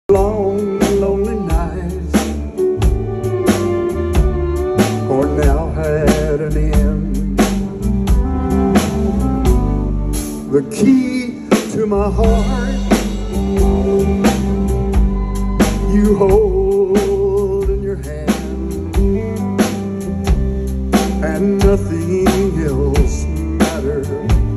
Long, lonely nights are now at an end. The key to my heart you hold in your hand, and nothing else matters.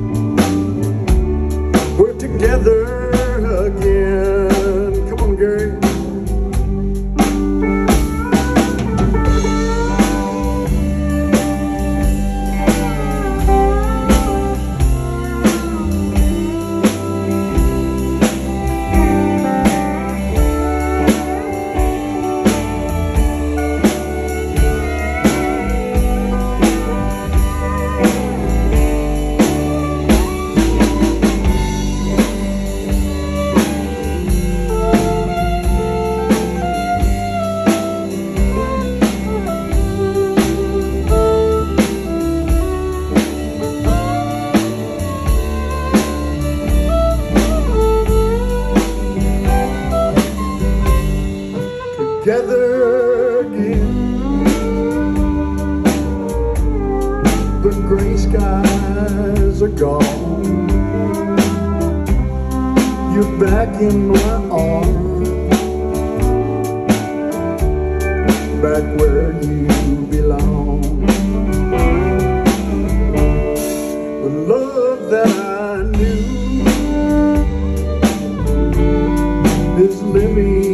We're together again. Come on, Gary. Together again, the gray skies are gone. You're back in my arms, back where you belong. The love that I knew is living